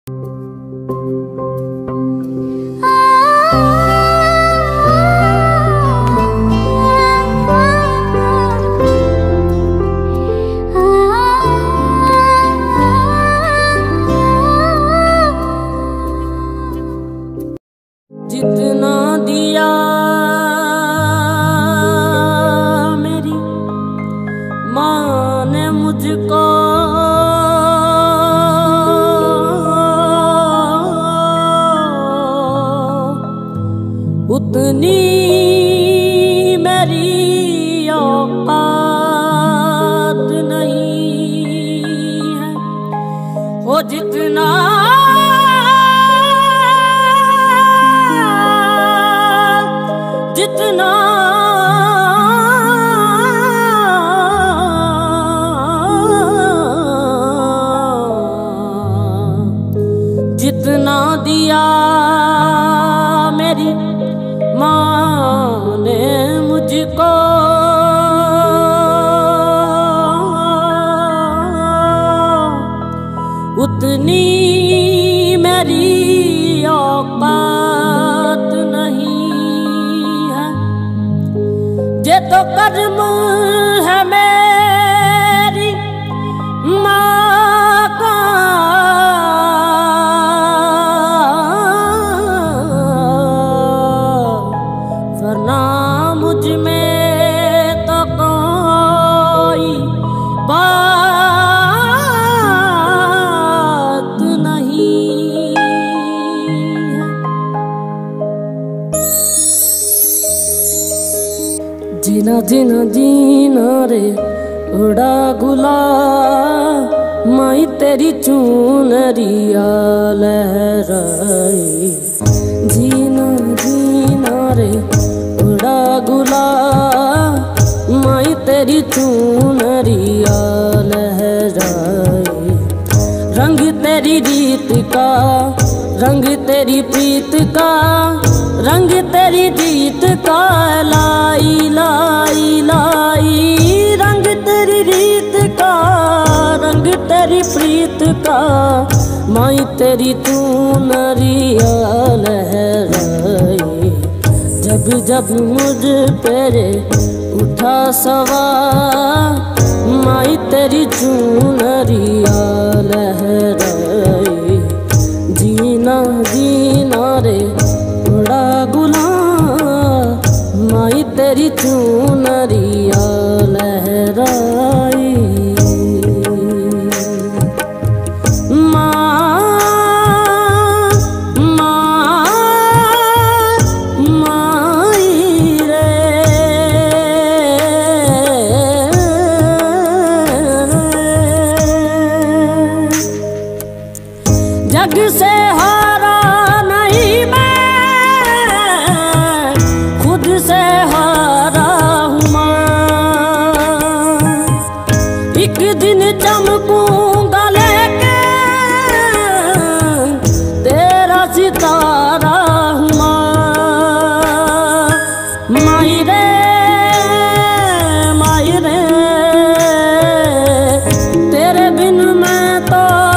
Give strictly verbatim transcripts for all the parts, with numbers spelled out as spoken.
जितना दिया मेरी माँ ने मुझको, उतनी मेरी औकात नहीं है। हो जितना जितना जितना दिया मेरी माँ ने मुझको, उतनी मेरी औकात नहीं है। ये तो कर्म है मेरी माँ का, वरना मुझ में तो कोई बात नहीं है। जीना जीना जीना रे उड़ा गुला, माई तेरी चुनरिया लहराई। जीना जीना रे उड़ा गुला, माई तेरी चुनरिया लहराई। रंग तेरी रीत का, रंग तेरी प्रीत का, रंग तेरी जीत का लाई लाई लाई। रंग तेरी रीत का, रंग तेरी प्रीत का, माई तेरी चुनरिया लहराई। जब जब मुझ पर उठा सवार, माई तेरी चुनरिया लहराई। जीना जीना रे उड़ा गुलाम, माई तेरी चुनरिया लहराई। जग से हारा नहीं मैं, खुद से हारा हूँ मैं। एक दिन चमकूंगा लेके तेरा सितारा हूँ मैं। माई रे माई रे, तेरे बिन मैं तो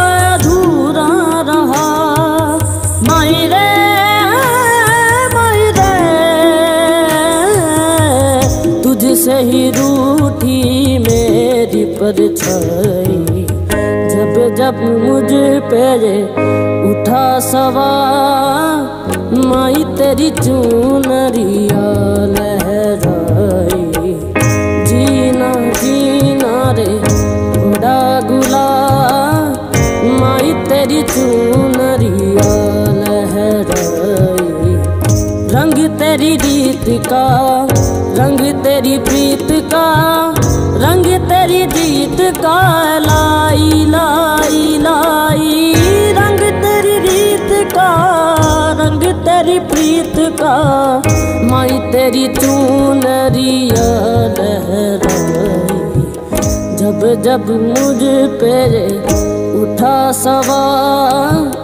से ही रूठी मेरी परछाई। जब जब मुझ पे उठा सवार, माई तेरी चुनरिया लहराई। जीना जीना रे उड़ा गुलाम, माई तेरी चुनरिया लहराई। रंग तेरी रीत का, रंग तेरी प्रीत का, रंग तेरी जीत का लाई लाई लाई। रंग तेरी रीत का, रंग तेरी प्रीत का, माई तेरी चुनरिया लहराई। जब जब मुझ पे उठा सवार,